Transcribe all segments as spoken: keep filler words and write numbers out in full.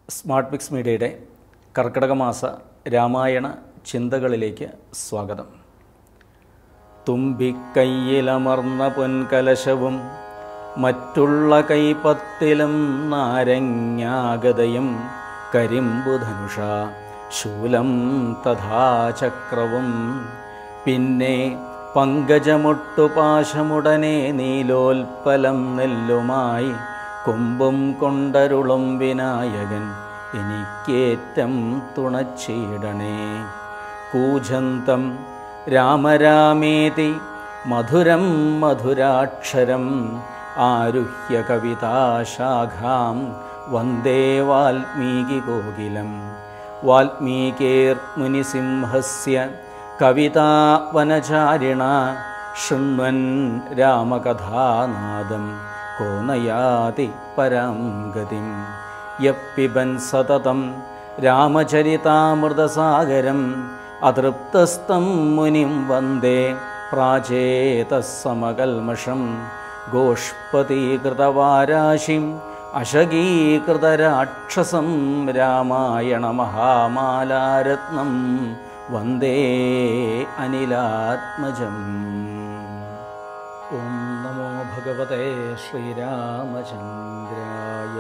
Smart mix മീഡിയയുടെ കർക്കിടക മാസ രാമായണ ചിന്തകളിലേക്ക് സ്വാഗതം. തുമ്പിക്കൈയിലമർന്ന പൊൻകലശവും മറ്റുള്ള കൈപ്പത്തിലും നാരങ്ങാഗതയും കരിമ്പുധനുഷ ശൂലം തഥാ ചക്രവും പിന്നെ പങ്കജമൊട്ടുപാശമുടനെ നീലോൽപ്പലം നെല്ലുമായി കൊമ്പും കൊണ്ടരുളും വിനായകൻ എനിക്കേറ്റം തുണച്ചിടണേ. കൂജന്തം രാമരാമേതി മധുരം മധുരാക്ഷരം ആരുഹ്യ കവിതാശാഖാം വന്ദേ വാൽമീകികോകിലം. വാൽമീകേർമുനിസിംഹസ്യ കവിതാവനചാരിണ ശൃണ്വൻ രാമകഥാനാദം കോ നയാതി പരാം ഗതിം. യപ്പിബൻ സതതം രാമചരിതാമൃതസാഗരം അതൃപ്തസ്തം മുനിം വന്ദേ പ്രാചേതസ്സമകൽമഷം. ഗോഷ്പതീകൃതവാരാശിം അശകീകൃതരാക്ഷസം രാമായണ മഹാമാലാരത്നം വന്ദേ അനിലാത്മജം. ഓം നമോ ഭഗവതേ ശ്രീരാമചന്ദ്രായ.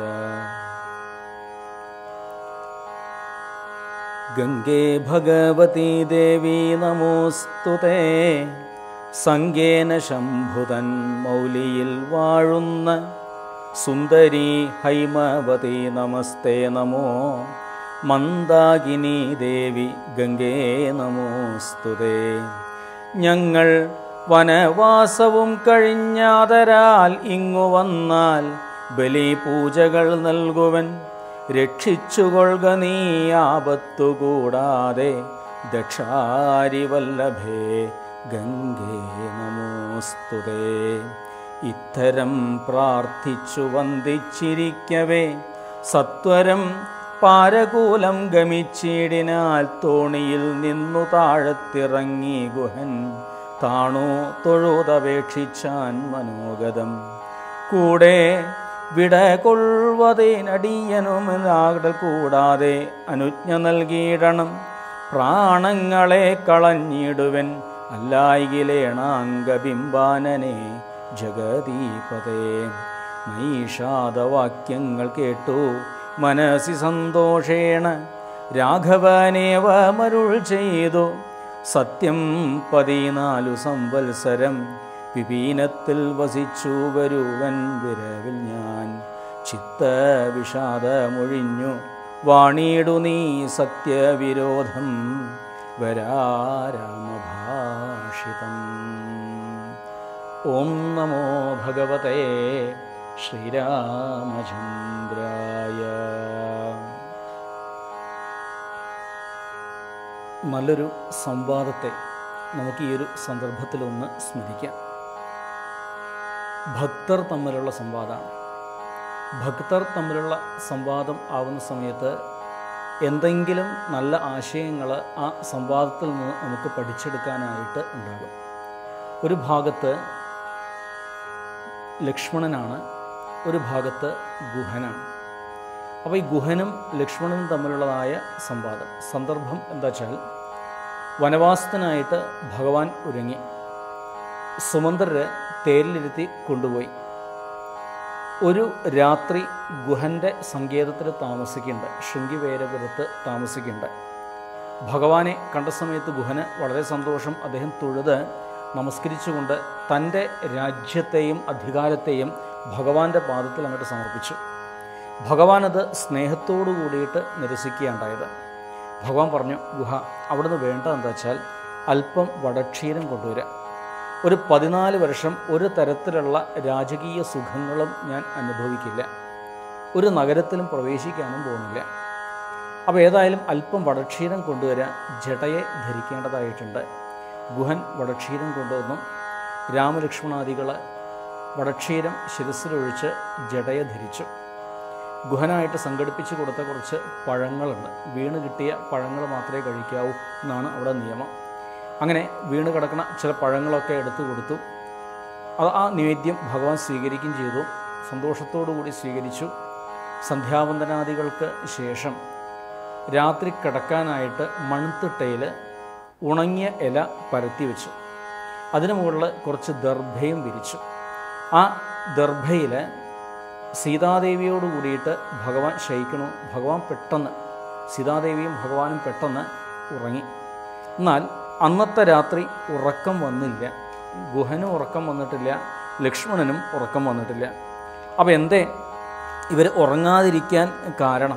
ഗംഗേ ഭഗവതി ദേവി നമോസ്തുതേ. സംഗേന ശംഭുതൻ മൗലിയിൽ വാഴുന്ന സുന്ദരി ഹൈമവതി നമസ്തേ നമോ. മന്ദാകിനി ദേവി ഗംഗേ നമോസ്തുതേ. ഞങ്ങൾ വനവാസവും കഴിഞ്ഞാതരാൽ ഇങ്ങു വന്നാൽ ബലിപൂജകൾ നൽകുവൻ രക്ഷിച്ചുകൊള്ളുക നീ ആപത്തുകൂടാതെ. ദക്ഷാരിവല്ലഭേ ഗംഗേ നമോസ്തുതേ. ഇത്തരം പ്രാർത്ഥിച്ചു വന്ദിച്ചിരിക്കവേ സത്വരം പാരകൂലം ഗമിച്ചിടിനാൽ തോണിയിൽ നിന്നു താഴത്തിറങ്ങി ഗുഹൻ താണു തൊഴുതപേക്ഷിച്ചാൻ മനോഗതം. കൂടെ വിട കൊള്ളുവതേനടിയനുമാകടൽ കൂടാതെ അനുജ്ഞ നൽകിയിടണം. പ്രാണങ്ങളെ കളഞ്ഞിടുവൻ അല്ലായികിലേണാംഗബിംബാനനെ ജഗദീപതേ. നൈഷാദവാക്യങ്ങൾ കേട്ടു മനസ്സി സന്തോഷേണ രാഘവനേവ മരുൾ ചെയ്തു. സത്യം പതിനാലു സംവത്സരം വിപീനത്തിൽ വസിച്ചു വരുവൻ വിരവിൽ ഞാൻ. ചിത്തവിഷാദമൊഴിഞ്ഞു വാണിയിടു നീ സത്യവിരോധം വരാരാമഭാഷിതം. ഓം നമോ ഭഗവതേ ശ്രീരാമചന്ദ്രായ. നല്ലൊരു സംവാദത്തെ നമുക്ക് ഈ ഒരു സന്ദർഭത്തിലൊന്ന് സ്മരിക്കാം. ഭക്തർ തമ്മിലുള്ള സംവാദമാണ്. ഭക്തർ തമ്മിലുള്ള സംവാദം ആവുന്ന സമയത്ത് എന്തെങ്കിലും നല്ല ആശയങ്ങൾ ആ സംവാദത്തിൽ നിന്ന് നമുക്ക് പഠിച്ചെടുക്കാനായിട്ട് ഉണ്ടാകും. ഒരു ഭാഗത്ത് ലക്ഷ്മണനാണ്, ഒരു ഭാഗത്ത് ഗുഹനാണ്. അപ്പോൾ ഈ ഗുഹനും ലക്ഷ്മണനും തമ്മിലുള്ളതായ സംവാദം സന്ദർഭം എന്താ വെച്ചാൽ, വനവാസത്തിനായിട്ട് ഭഗവാൻ ഒരുങ്ങി സുമന്ത്രരെ തേരിലിരുത്തി കൊണ്ടുപോയി. ഒരു രാത്രി ഗുഹൻ്റെ സങ്കേതത്തിൽ താമസിക്കുന്നുണ്ട്, ശൃംഗിവേരപുരത്ത് താമസിക്കുന്നുണ്ട്. ഭഗവാനെ കണ്ട സമയത്ത് ഗുഹന് വളരെ സന്തോഷം. അദ്ദേഹം തൊഴുത് നമസ്കരിച്ചുകൊണ്ട് തൻ്റെ രാജ്യത്തെയും അധികാരത്തെയും ഭഗവാന്റെ പാദത്തിൽ അങ്ങോട്ട് സമർപ്പിച്ചു. ഭഗവാൻ അത് സ്നേഹത്തോടു കൂടിയിട്ട് നിരസിക്കുകയുണ്ടായത്. ഭഗവാൻ പറഞ്ഞു, ഗുഹ അവിടുന്ന് വേണ്ട എന്താ വെച്ചാൽ അല്പം വടക്ഷീരം കൊണ്ടുവരാം. ഒരു പതിനാല് വർഷം ഒരു തരത്തിലുള്ള രാജകീയ സുഖങ്ങളും ഞാൻ അനുഭവിക്കില്ല, ഒരു നഗരത്തിലും പ്രവേശിക്കാനും പോകുന്നില്ല. അപ്പോൾ ഏതായാലും അല്പം വടക്ഷീരം കൊണ്ടുവരാൻ ജടയെ ധരിക്കേണ്ടതായിട്ടുണ്ട്. ഗുഹൻ വടക്ഷീരം കൊണ്ടുവന്നു. രാമലക്ഷ്മണാദികൾ വടക്ഷീരം ശിരസിലൊഴിച്ച് ജടയെ ധരിച്ചു. ഗുഹനായിട്ട് സംഘടിപ്പിച്ച് കൊടുത്ത കുറച്ച് പഴങ്ങളുണ്ട്. വീണ് കിട്ടിയ പഴങ്ങൾ മാത്രമേ കഴിക്കാവൂ എന്നാണ് അവിടെ നിയമം. അങ്ങനെ വീണ് കിടക്കുന്ന ചില പഴങ്ങളൊക്കെ എടുത്തു കൊടുത്തു. അത് ആ നിവേദ്യം ഭഗവാൻ സ്വീകരിക്കുകയും ചെയ്തു. സന്തോഷത്തോടു കൂടി സ്വീകരിച്ചു. സന്ധ്യാവന്ദനാദികൾക്ക് ശേഷം രാത്രി കിടക്കാനായിട്ട് മൺതിട്ടയിൽ ഉണങ്ങിയ ഇല പരത്തി വെച്ചു. അതിനു മുകളിൽ കുറച്ച് ദർഭയും വിരിച്ചു. ആ ദർഭയിൽ സീതാദേവിയോട് കൂടിയിട്ട് ഭഗവാൻ ശയിക്കണു. ഭഗവാൻ പെട്ടെന്ന്, സീതാദേവിയും ഭഗവാനും പെട്ടെന്ന് ഉറങ്ങി. എന്നാൽ അന്നത്തെ രാത്രി ഉറക്കം വന്നില്ല. ഗുഹനും ഉറക്കം വന്നിട്ടില്ല, ലക്ഷ്മണനും ഉറക്കം വന്നിട്ടില്ല. അപ്പോൾ എന്തേ ഇവർ ഉറങ്ങാതിരിക്കാൻ കാരണം?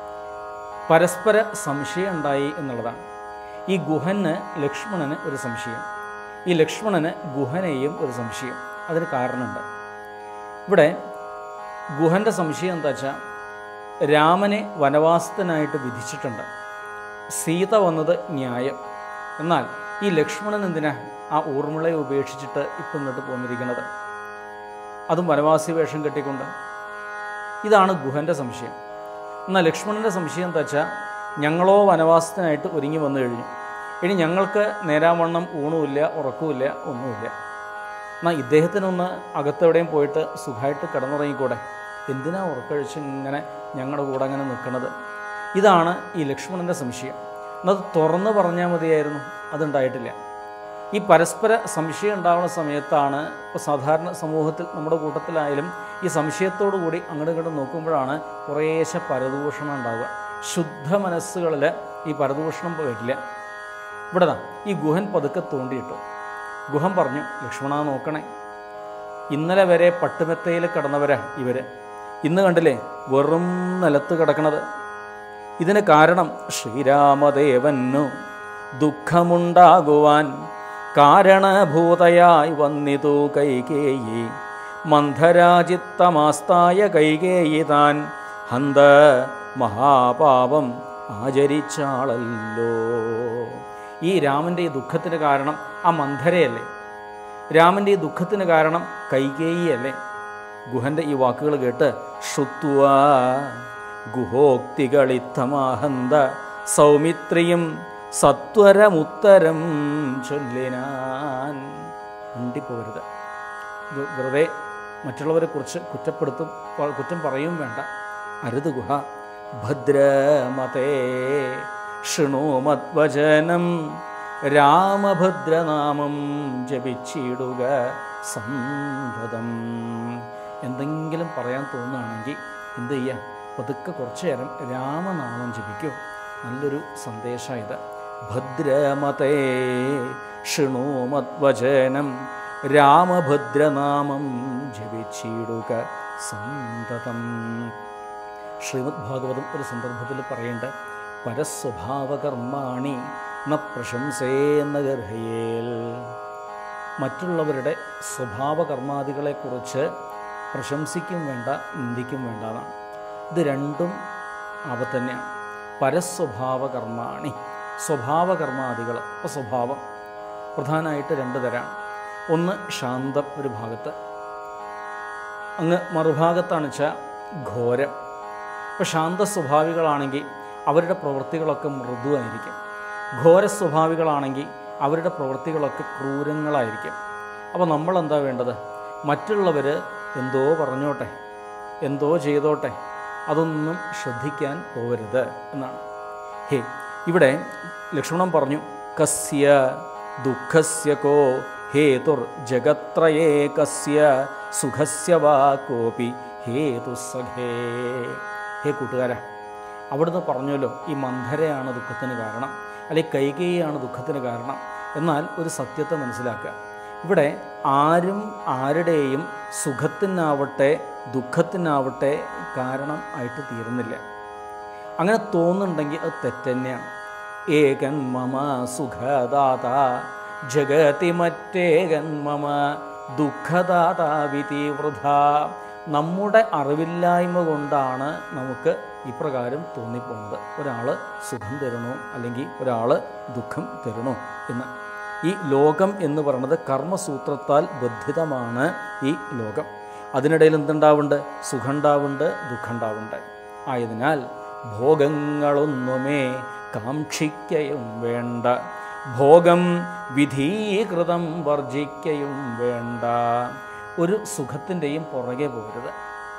പരസ്പര സംശയം ഉണ്ടായി എന്നുള്ളതാണ്. ഈ ഗുഹന് ലക്ഷ്മണന് ഒരു സംശയം, ഈ ലക്ഷ്മണന് ഗുഹനെയും ഒരു സംശയം. അതിന് കാരണമുണ്ട്. ഇവിടെ ഗുഹൻ്റെ സംശയം എന്താ വെച്ചാൽ, രാമനെ വനവാസത്തിനായിട്ട് വിധിച്ചിട്ടുണ്ട്, സീത വന്നത് ന്യായം. എന്നാൽ ഈ ലക്ഷ്മണൻ എന്തിനാ ആ ഊർമിളയെ ഉപേക്ഷിച്ചിട്ട് ഇപ്പം ഇങ്ങോട്ട് പോന്നിരിക്കുന്നത്, അതും വനവാസി വേഷം കെട്ടിക്കൊണ്ട്? ഇതാണ് ഗുഹൻ്റെ സംശയം. എന്നാൽ ലക്ഷ്മണൻ്റെ സംശയം എന്താ വെച്ചാൽ, ഞങ്ങളോ വനവാസത്തിനായിട്ട് ഒരുങ്ങി വന്നു കഴിഞ്ഞു, ഇനി ഞങ്ങൾക്ക് നേരാവണ്ണം ഊണുമില്ല, ഉറക്കവുമില്ല, ഒന്നുമില്ല. എന്നാൽ ഇദ്ദേഹത്തിനൊന്ന് അകത്തെവിടെയും പോയിട്ട് സുഖമായിട്ട് കിടന്നുറങ്ങിക്കൂടെ? എന്തിനാ ഉറക്കഴിച്ച് ഇങ്ങനെ ഞങ്ങളുടെ കൂടെ അങ്ങനെ നിൽക്കുന്നത്? ഇതാണ് ഈ ലക്ഷ്മണൻ്റെ സംശയം. എന്നത് തുറന്നു പറഞ്ഞാൽ മതിയായിരുന്നു, അതുണ്ടായിട്ടില്ല. ഈ പരസ്പര സംശയം ഉണ്ടാവുന്ന സമയത്താണ്, ഇപ്പോൾ സാധാരണ സമൂഹത്തിൽ നമ്മുടെ കൂട്ടത്തിലായാലും ഈ സംശയത്തോടു കൂടി അങ്ങോട്ട് ഇങ്ങോട്ട് നോക്കുമ്പോഴാണ് കുറേശ്ശെ പരദൂഷണം ഉണ്ടാവുക. ശുദ്ധ മനസ്സുകളിൽ ഈ പരദൂഷണം വരില്ല. ഇവിടെ താ ഈ ഗുഹൻ പതുക്കെ തോണ്ടിയിട്ടു. ഗുഹൻ പറഞ്ഞു, ലക്ഷ്മണ നോക്കണേ, ഇന്നലെ വരെ പട്ടുമെത്തയിൽ കിടന്നവരാ ഇവർ, ഇന്ന് കണ്ടില്ലേ വെറും നിലത്ത് കിടക്കണത്. ഇതിന് കാരണം ശ്രീരാമദേവനു ദുഃഖമുണ്ടാകുവാൻ കാരണഭൂതയായി വന്നിതു കൈകേയി. മന്ധരാജിത്തമാസ്തായ കൈകേയി താൻ ഹന്ത മഹാപാപം ആചരിച്ചാളല്ലോ. ഈ രാമൻ്റെ ഈ ദുഃഖത്തിന് കാരണം ആ മന്ധരയല്ലേ? രാമൻ്റെ ഈ ദുഃഖത്തിന് കാരണം കൈകേയി അല്ലേ? ഗുഹൻ്റെ ഈ വാക്കുകൾ കേട്ട് ശ്രുത്വ ഗുഹോക്തികളിത്തമാഹന്ത സൗമിത്രിയും സത്വരമുത്തരം ചൊല്ലിനാൻ. ഉണ്ടിപ്പോരുത്, വെറുതെ മറ്റുള്ളവരെ കുറിച്ച് കുറ്റപ്പെടുത്തും കുറ്റം പറയും വേണ്ട. അരുത് ഗുഹ. ഭദ്രമതേ ശൃണോമദ്വചനം രാമഭദ്രനാമം ജപിച്ചിടുക സന്തതം. എന്തെങ്കിലും പറയാൻ തോന്നുകയാണെങ്കിൽ എന്ത് ചെയ്യുക? പതുക്കെ കുറച്ചു നേരം രാമനാമം ജപിക്കൂ. നല്ലൊരു സന്ദേശം ഇത്. ഭദ്രമതേ ശൃണോമദ്വചനം രാമഭദ്രനാമം ജപിച്ചിടുക സന്തതം. ശ്രീമദ് ഭാഗവതം ഒരു സന്ദർഭത്തിൽ പറയേണ്ട, പരസ്വഭാവകർമാണി ന പ്രശംസേന്ന ഗർഹയേൽ. മറ്റുള്ളവരുടെ സ്വഭാവകർമാദികളെക്കുറിച്ച് പ്രശംസിക്കും വേണ്ട, നിന്ദിക്കും വേണ്ട എന്നാണ്. ഇത് രണ്ടും ആപത്തന്നെയാണ്. പരസ്വഭാവകർമാണി, സ്വഭാവകർമാദികൾ. ഇപ്പോൾ സ്വഭാവം പ്രധാനമായിട്ട് രണ്ട് തരമാണ്. ഒന്ന് ശാന്തം ഒരു ഭാഗത്ത്, അങ്ങ് മറുഭാഗത്താണ് വെച്ചാൽ ഘോരം. ഇപ്പോൾ ശാന്ത സ്വഭാവികളാണെങ്കിൽ അവരുടെ പ്രവൃത്തികളൊക്കെ മൃദുവായിരിക്കും. ഘോര സ്വഭാവികളാണെങ്കിൽ അവരുടെ പ്രവൃത്തികളൊക്കെ ക്രൂരങ്ങളായിരിക്കും. അപ്പോൾ നമ്മളെന്താ വേണ്ടത്? മറ്റുള്ളവർ എന്തോ പറഞ്ഞോട്ടെ, എന്തോ ചെയ്തോട്ടെ, അതൊന്നും ശ്രദ്ധിക്കാൻ പോകരുത് എന്നാണ്. ഹേ, ഇവിടെ ലക്ഷ്മണൻ പറഞ്ഞു, കസ്യ ദുഃഖസ്യ കോ ഹേതുർ ജഗത്രയേ കസ്യ സുഖസ്യ വാ കോപി ഹേതു സഖേ. ഹേ കൂട്ടുകാരാ, അവിടുന്ന് പറഞ്ഞല്ലോ ഈ മന്ധരയാണ് ദുഃഖത്തിന് കാരണം, അല്ലെങ്കിൽ കൈകേയിയാണ് ദുഃഖത്തിന് കാരണം. എന്നാൽ ഒരു സത്യത്തെ മനസ്സിലാക്കുക, ഇവിടെ ആരും ആരുടെയും സുഖത്തിനാവട്ടെ ദുഃഖത്തിനാവട്ടെ കാരണം ആയിട്ട് തീരുന്നില്ല. അങ്ങനെ തോന്നുന്നുണ്ടെങ്കിൽ അത് തെറ്റന്നെയാണ്. ഏകൻ മമ സുഖദാത ജഗതി മറ്റേകൻ മമ ദുഃഖദാതാവിതി വൃഥ. നമ്മുടെ അറിവില്ലായ്മ കൊണ്ടാണ് നമുക്ക് ഇപ്രകാരം തോന്നിപ്പോകുന്നത്, ഒരാൾ സുഖം തരണോ അല്ലെങ്കിൽ ഒരാൾ ദുഃഖം തരണോ എന്ന്. ഈ ലോകം എന്ന് പറയുന്നത് കർമ്മസൂത്രത്താൽ ബദ്ധിതമാണ്. ഈ ലോകം അതിനിടയിൽ എന്തുണ്ടാവുന്നുണ്ട്? സുഖം ഉണ്ടാവുന്നുണ്ട്, ദുഃഖം ഉണ്ടാവുന്നുണ്ട്. ആയതിനാൽ ഭോഗങ്ങളൊന്നുമേ കാക്ഷിക്കയും വേണ്ട, ഭോഗം വിധീകൃതം വർജിക്കയും വേണ്ട. ഒരു സുഖത്തിൻ്റെയും പുറകെ പോകരുത്.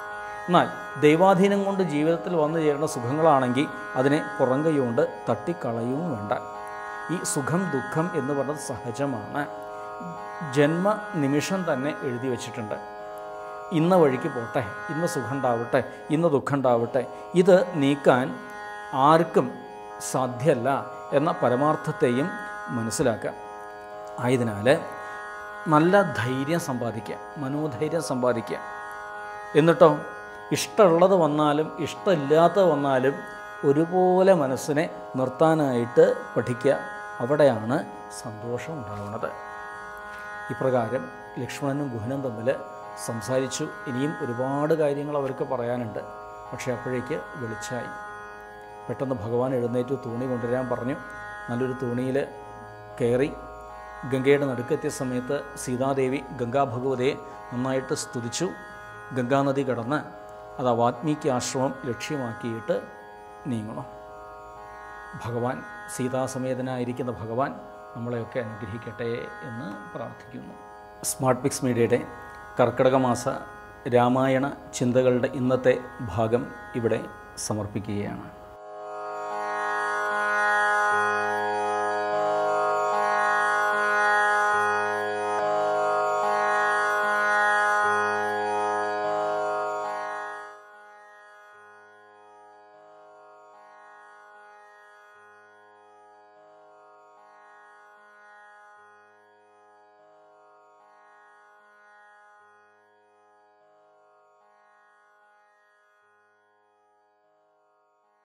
എന്നാൽ ദൈവാധീനം കൊണ്ട് ജീവിതത്തിൽ വന്നു ചേരുന്ന സുഖങ്ങളാണെങ്കിൽ അതിനെ പുറംകൈകൊണ്ട് തട്ടിക്കളയും വേണ്ട. ഈ സുഖം ദുഃഖം എന്ന് പറയുന്നത് സഹജമാണ്. ജന്മ നിമിഷം തന്നെ എഴുതി വച്ചിട്ടുണ്ട്. ഇന്ന വഴിക്ക് പോട്ടെ, ഇന്ന് സുഖം ഉണ്ടാവട്ടെ, ഇന്ന് ദുഃഖം ഉണ്ടാവട്ടെ, ഇത് നീക്കാൻ ആർക്കും സാധ്യമല്ല എന്ന പരമാർത്ഥത്തെയും മനസ്സിലാക്കുക. ആയതിനാൽ നല്ല ധൈര്യം സമ്പാദിക്കുക, മനോധൈര്യം സമ്പാദിക്കുക. എന്നിട്ടോ ഇഷ്ടമുള്ളത് വന്നാലും ഇഷ്ടമില്ലാത്ത വന്നാലും ഒരുപോലെ മനസ്സിനെ നിർത്താനായിട്ട് പഠിക്കുക. അവിടെയാണ് സന്തോഷം ഉണ്ടാവുന്നത്. ഇപ്രകാരം ലക്ഷ്മണനും ഗുഹനും തമ്മിൽ സംസാരിച്ചു. ഇനിയും ഒരുപാട് കാര്യങ്ങൾ അവർക്ക് പറയാനുണ്ട്. പക്ഷേ അപ്പോഴേക്ക് വെളിച്ചായി. പെട്ടെന്ന് ഭഗവാൻ എഴുന്നേറ്റ് തൂണി കൊണ്ടുവരാൻ പറഞ്ഞു. നല്ലൊരു തൂണിയിൽ കയറി ഗംഗയുടെ നടുക്കെത്തിയ സമയത്ത് സീതാദേവി ഗംഗാ ഭഗവതിയെ നന്നായിട്ട് സ്തുതിച്ചു. ഗംഗാനദി കടന്ന് അത് വാൽമീകി ആശ്രമം ലക്ഷ്യമാക്കിയിട്ട് നീങ്ങണം. ഭഗവാൻ സീതാസമേതനായിരിക്കുന്ന ഭഗവാൻ നമ്മളെയൊക്കെ അനുഗ്രഹിക്കട്ടെ എന്ന് പ്രാർത്ഥിക്കുന്നു. സ്മാർട്ട് പിക്സ് മീഡിയയുടെ കർക്കിടക മാസ രാമായണ ചിന്തകളുടെ ഇന്നത്തെ ഭാഗം ഇവിടെ സമർപ്പിക്കുകയാണ്.